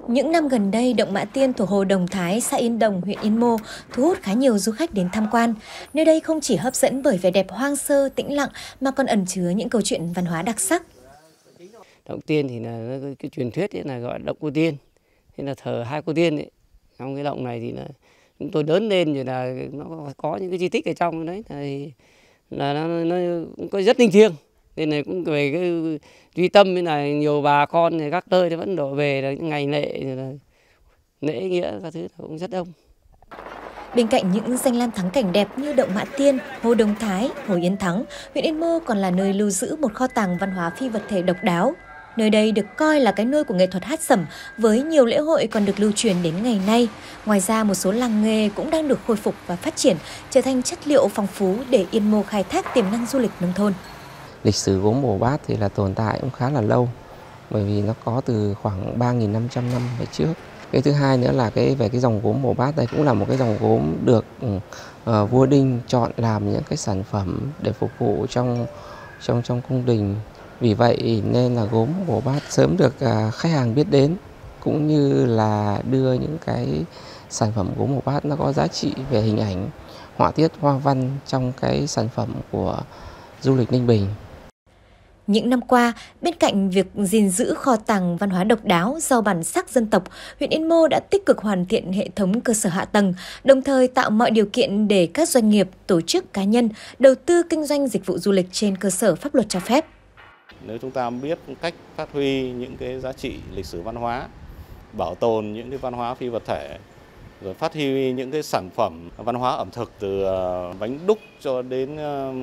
Những năm gần đây, động Mã Tiên thuộc Hồ Đồng Thái, xã Yên Đồng, huyện Yên Mô thu hút khá nhiều du khách đến tham quan. Nơi đây không chỉ hấp dẫn bởi vẻ đẹp hoang sơ, tĩnh lặng mà còn ẩn chứa những câu chuyện văn hóa đặc sắc. Động Tiên thì là cái truyền thuyết ấy là gọi động cô tiên, thế là thờ hai cô tiên ấy. Trong cái động này thì là chúng tôi lớn lên rồi là nó có những cái di tích ở trong đấy thì là nó cũng có rất linh thiêng. Nên này cũng về cái duy tâm như này, nhiều bà con thì các nơi thì vẫn đổ về là những ngày lễ là lễ nghĩa các thứ cũng rất đông. Bên cạnh những danh lam thắng cảnh đẹp như động Mã Tiên, Hồ Đồng Thái, Hồ Yến Thắng, huyện Yên Mô còn là nơi lưu giữ một kho tàng văn hóa phi vật thể độc đáo. Nơi đây được coi là cái nôi của nghệ thuật hát sẩm với nhiều lễ hội còn được lưu truyền đến ngày nay. Ngoài ra, một số làng nghề cũng đang được khôi phục và phát triển, trở thành chất liệu phong phú để Yên Mô khai thác tiềm năng du lịch nông thôn. Lịch sử gốm Bồ Bát thì là tồn tại cũng khá là lâu, bởi vì nó có từ khoảng 3.500 năm về trước. Cái thứ hai nữa là về cái dòng gốm Bồ Bát đây cũng là một cái dòng gốm được vua Đinh chọn làm những cái sản phẩm để phục vụ trong cung đình. Vì vậy nên là gốm Bồ Bát sớm được khách hàng biết đến, cũng như là đưa những cái sản phẩm gốm Bồ Bát nó có giá trị về hình ảnh, họa tiết, hoa văn trong cái sản phẩm của du lịch Ninh Bình. Những năm qua, bên cạnh việc gìn giữ kho tàng văn hóa độc đáo, giàu bản sắc dân tộc, huyện Yên Mô đã tích cực hoàn thiện hệ thống cơ sở hạ tầng, đồng thời tạo mọi điều kiện để các doanh nghiệp, tổ chức cá nhân đầu tư kinh doanh dịch vụ du lịch trên cơ sở pháp luật cho phép. Nếu chúng ta biết cách phát huy những cái giá trị lịch sử văn hóa, bảo tồn những cái văn hóa phi vật thể, rồi phát huy những cái sản phẩm văn hóa ẩm thực từ bánh đúc cho đến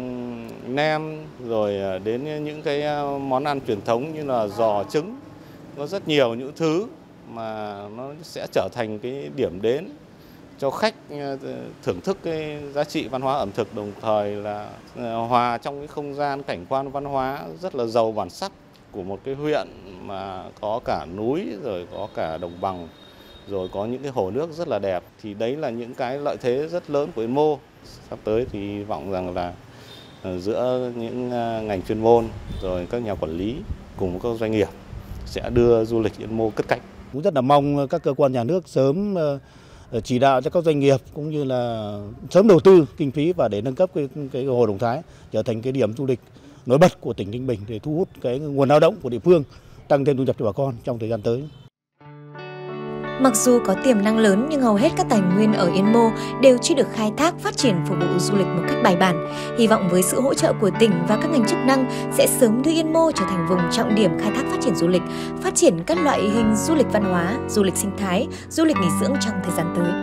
nem, rồi đến những cái món ăn truyền thống như là giò trứng. Có rất nhiều những thứ mà nó sẽ trở thành cái điểm đến cho khách thưởng thức cái giá trị văn hóa ẩm thực, đồng thời là hòa trong cái không gian cảnh quan văn hóa rất là giàu bản sắc của một cái huyện mà có cả núi rồi có cả đồng bằng, rồi có những cái hồ nước rất là đẹp. Thì đấy là những cái lợi thế rất lớn của Yên Mô. Sắp tới thì hy vọng rằng là giữa những ngành chuyên môn rồi các nhà quản lý cùng các doanh nghiệp sẽ đưa du lịch Yên Mô cất cánh. Cũng rất là mong các cơ quan nhà nước sớm chỉ đạo cho các doanh nghiệp cũng như là sớm đầu tư kinh phí và để nâng cấp cái Hồ Đồng Thái trở thành cái điểm du lịch nổi bật của tỉnh Ninh Bình để thu hút cái nguồn lao động của địa phương, tăng thêm thu nhập cho bà con trong thời gian tới. Mặc dù có tiềm năng lớn nhưng hầu hết các tài nguyên ở Yên Mô đều chưa được khai thác phát triển phục vụ du lịch một cách bài bản. Hy vọng với sự hỗ trợ của tỉnh và các ngành chức năng sẽ sớm đưa Yên Mô trở thành vùng trọng điểm khai thác phát triển du lịch, phát triển các loại hình du lịch văn hóa, du lịch sinh thái, du lịch nghỉ dưỡng trong thời gian tới.